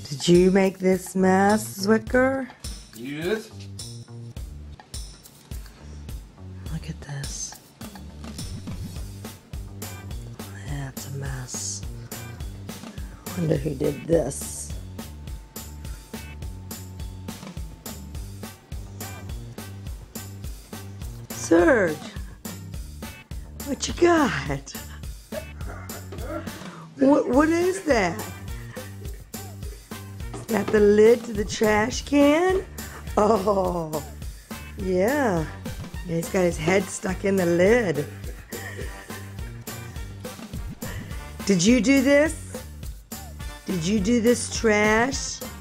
Did you make this mess, Zwicker? Yes. Look at this. Yeah, it's a mess. Wonder who did this. Serge, what you got? What is that? Is that the lid to the trash can? Oh, yeah. He's got his head stuck in the lid. Did you do this? Did you do this trash?